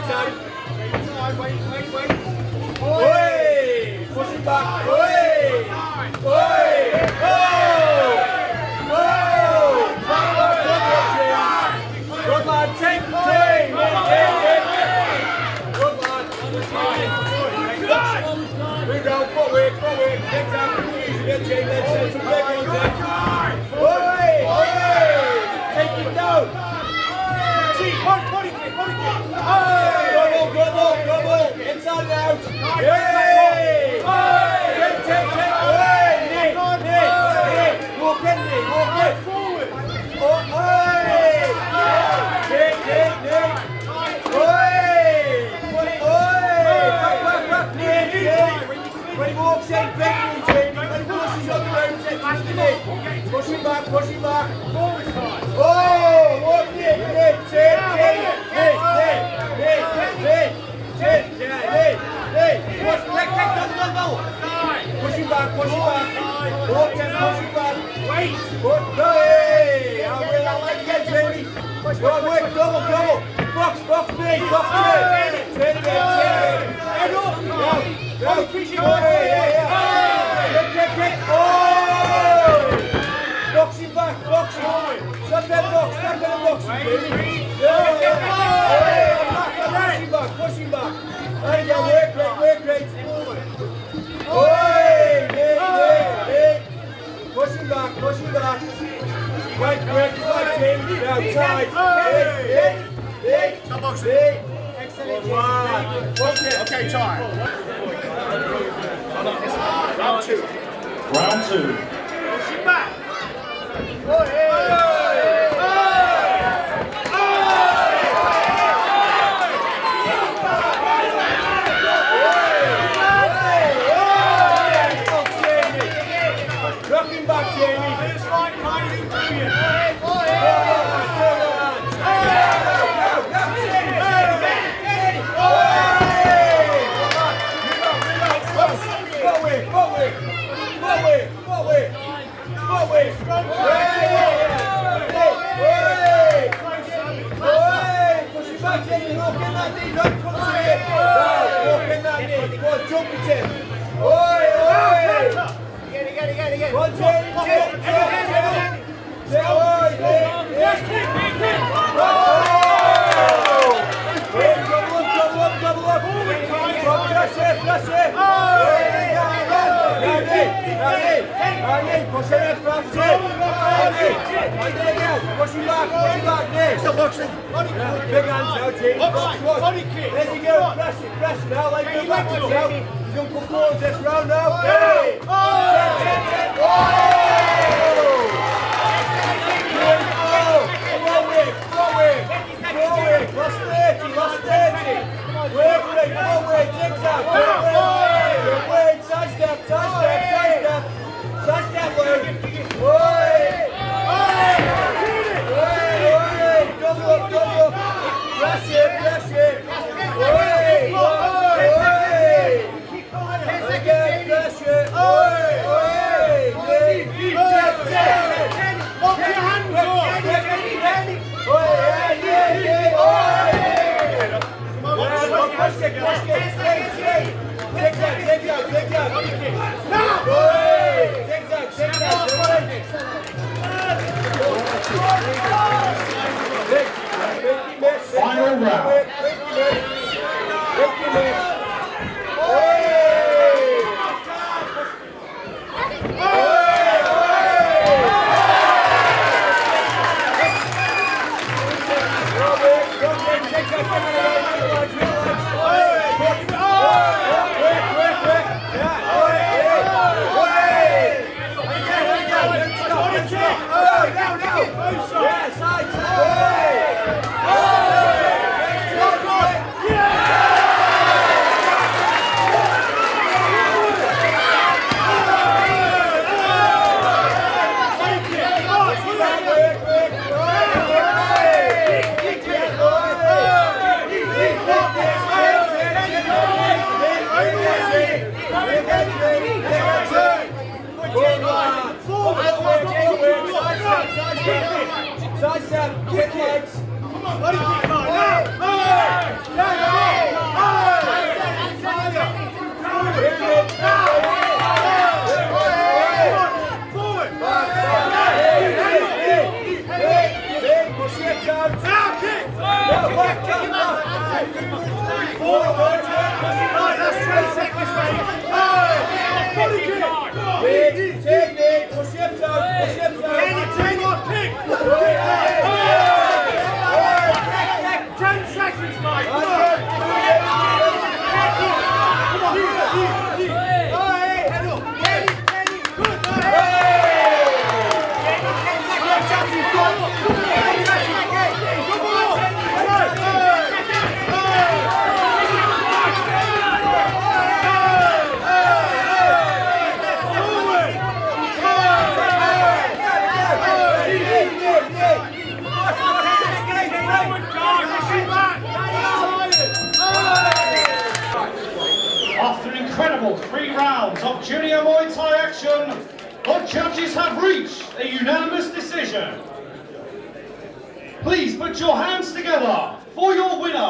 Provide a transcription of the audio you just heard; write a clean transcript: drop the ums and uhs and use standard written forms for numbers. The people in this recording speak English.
Oi! Push it back! Oi! Oi! Oh! Oh! Good lad, take the team! Good lad! Move down, footwork, take time, easy, get Jay, let's set some big ones in. Oi! Oi! Take it down! Body kick! Double! Inside and out! Yay! Take! Nick! Walk in! Forward! Nick! When he walks in, when he pushes on the road, sets to the knee. Push him back! Forward side! Oh! What Nick! Push him back. Walk in, push him back. Wait. Hey! I like that, Jamie. Good work, double. Box me. Turn it. Head up. Go. Kick. Oh! Box him back. Step in the box, Jamie. Push him back. There you go, work rate. Oi! Nick! Push him back. Right, Jamie. Now, tight. Nick. Excellent. Okay, time. Round two. Push him back. Rocking back, Jamie. First fight, kind of brilliant. Stop boxing. Big hands now, Jamie. Body kick. There you go. Press it now. Like the backwards now. He's going to put forwards this round now. Hey! Last 30. Forward. Zigzag. Forward. Sidestep. Sidestep, Luke. Double up. Press it. Again, press it. Lock your hands up. Final round. Sidestep, kick legs. Come on, buddy, kick hard. Now! After an incredible 3 rounds of junior Muay Thai action, the judges have reached a unanimous decision. Please put your hands together for your winner.